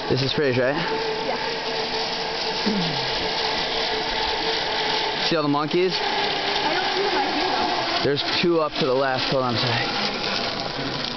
This is Frazier, right? Yeah. See all the monkeys? I don't see them. I hear them. There's two up to the left. Hold on a second.